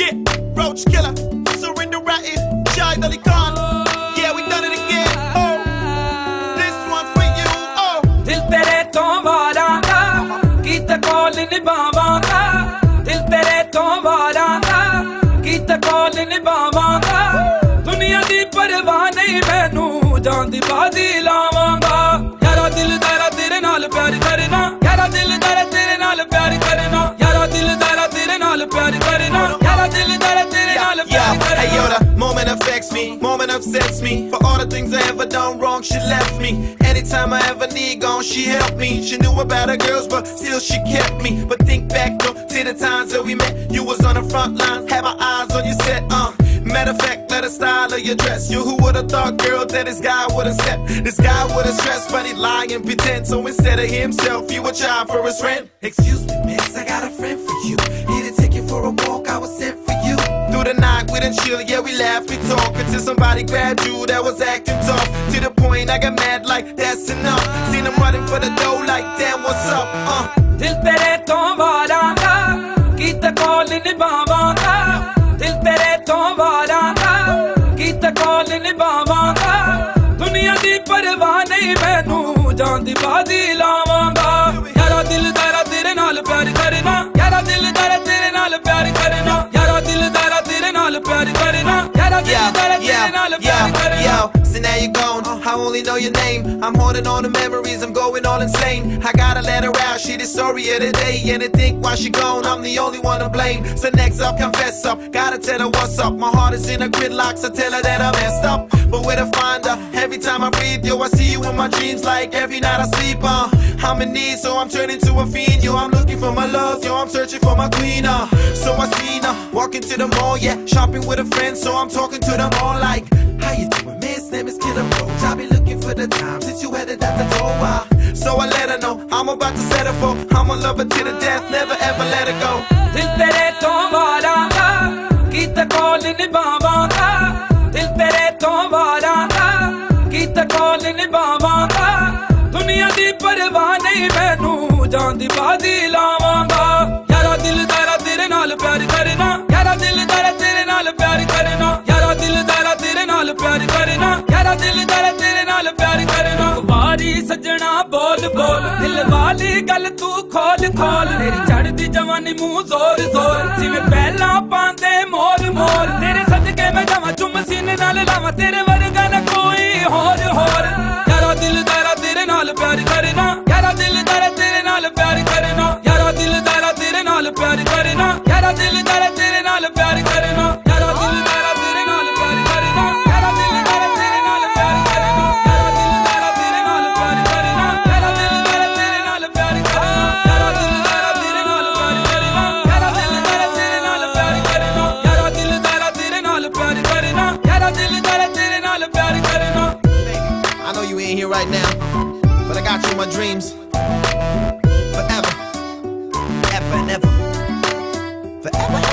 Yeah, Roach Killer, Surrender Ratted, Shahid Ali Khan. Yeah, we done it again. Oh, this one's for you. Oh, दिल तेरे तो वारांगा गीत call निभावांगा दिल तेरे तो वारांगा गीत कॉल निभावांगा दुनिया दी परवाह नहीं मैनू जान दी बाजी लावांगा यारा दिल तेरा तेरे नाल प्यार करना यारा दिल तेरा तेरे नाल प्यार करना यारा दिल तेरा तेरे नाल प्यार करना यारा दिल तेरा तेरे नाल प्यार करना hey yo, the moment affects me, moment upsets me. For all the things I ever done wrong, she left me. Anytime I ever need gone, she helped me. She knew about her girls, but still she kept me. But think back though, to the times that we met. You was on the front line, had my eyes on your set. Matter of fact, let the style of your dress. You who would've thought, girl, that this guy would've stepped. This guy would've stressed, but he lie and pretend. So instead of himself, you a child for his friend. Excuse me, miss, I got a friend for you. Here to take you for a walk, I was sent for you. Through the night, we done chill, yeah, we laugh, we talk. Until somebody grabbed you that was acting tough. To the point I got mad like, that's enough. Seen them running for the dough like, damn, what's up, दिल तेरे तो वारांगा गीत call निभावांगा दिल तेरे तो वारांगा गीत call निभावांगा दुनिया दी परवाह नहीं मैनू जान दी बाजी लावांगा यारा दिल तेरा तेरे नाल प्यार करना यारा दिल तेरा तेरे नाल प्यार करना यारा दिल तेरा तेरे नाल प्यार करना यारा दिल तेरा तेरे नाल प्यार करना So now you're gone, I only know your name. I'm holding on to memories, I'm going all insane. I gotta let her out, she the story of the day. And to think why she gone, I'm the only one to blame. So next up, confess up, gotta tell her what's up. My heart is in a gridlock, so tell her that I messed up. But where to find her? Every time I breathe, yo, I see you in my dreams. Like every night I sleep, I'm in need, so I'm turning to a fiend. Yo, I'm looking for my love, yo, I'm searching for my queen, So I seen her, walking to the mall, yeah, shopping with a friend. So I'm talking to them all like, how you doing, miss? Name is Killer Roach. I be looking for the time since you headed out the door. So I let her know I'm about to set her for. I'm a lover to the death, never ever let her go. दिल तेरे तो वारांगा गीत call निभावांगा दिल तेरे तो वारांगा गीत call निभावांगा दुनिया दी परवाह नहीं मैनू जान दी बाजी लावांगा यारा दिल तेरा तेरे नाल प्यार करना यारा दिल तेरा तेरे नाल प्यार करना यारा दिल तेरा तेरे नाल प्यार करना यारा दिल तेरा तेरे नाल प्यार करना वारी सजना बोल बोल दिल वाली गल तू खोल खोल तेरी चढ़दी जवानी मुंह जोर जोर जिवें पहला पांदे मोर मोर तेरे सदके मैं जावां चुम सीने नाल लावां तेरे वर्गा ना कोई होर होर यारा दिल तेरा तेरे नाल प्यार करना यारा दिल तेरा तेरे नाल प्यार करना यारा दिल तेरा तेरे नाल प्यार करना यारा दिल तेरा तेरे नाल प्यार करना यारा दिल तेरा तेरे नाल प्यार करना यारा दिल तेरा तेरे नाल प्यार करना यारा दिल तेरा तेरे नाल प्यार करना यारा दिल तेरा तेरे नाल प्यार करना यारा दिल तेरा तेरे नाल प्यार करना यारा दिल तेरा तेरे नाल प्यार करना यारा दिल तेरा तेरे नाल प्यार करना यारा दिल तेरा तेरे नाल प्यार करना I know you ain't here right now, but I got you in my dreams. Forever, ever and ever, forever.